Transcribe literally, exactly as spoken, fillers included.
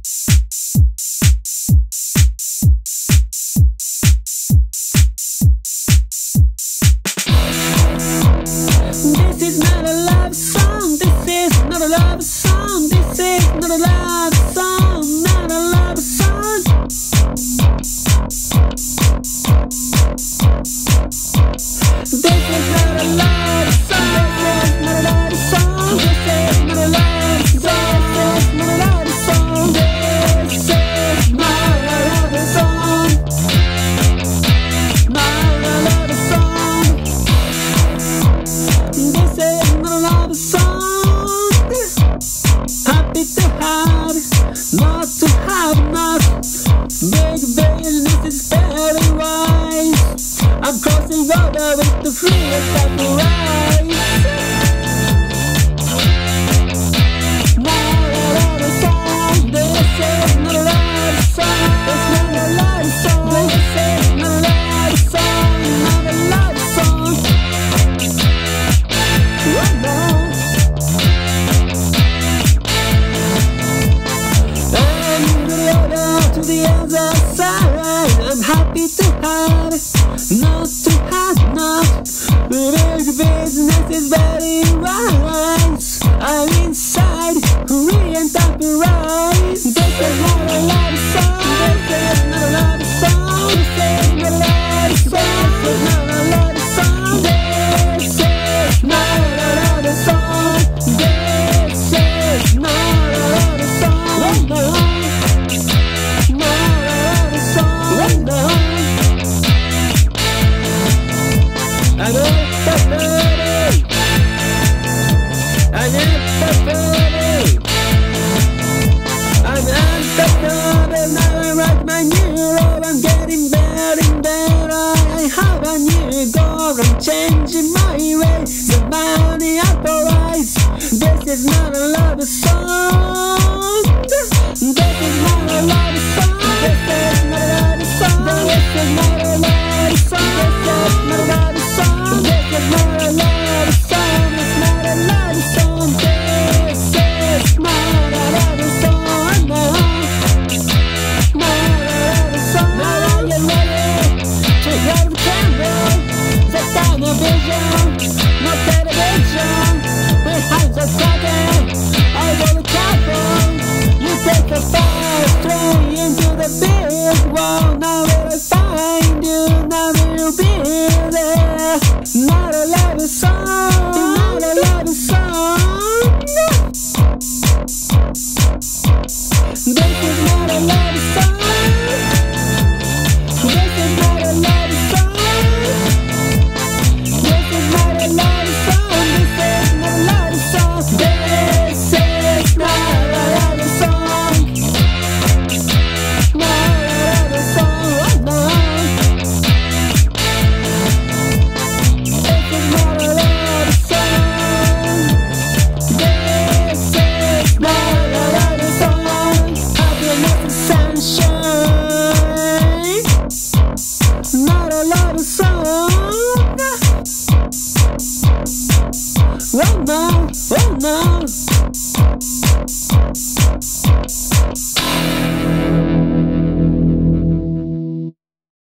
This is not a love song, this is not a love song, this is not a love song, not a love song. This is not a love song, this is not a love song, this is not a love song, this is not a love song, not a love song, this is not a love song. Happy to have, not to have not. Big business is very wise. I'm crossing over with the freest of the rise. Not a love song, this is not a love song, it's not a love song, this is not a love song, not a love song. Oh no. And the other to the other side, I'm happy to have, not to have not. Big business is very wise. I'm inside, free and right. This is not a love song, this is not a love song, this is not a love song, this is not a love song, this is not a love song, this is not a love song, not a love song, no. I know the dirty, I know the dirty, I'm not the dirty, now I write my new road, I'm getting better and better, I have a new goal, I'm changing my way, the money I provide, this is not a love song.